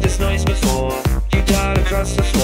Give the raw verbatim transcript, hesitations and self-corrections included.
heard this noise before. You died across the floor.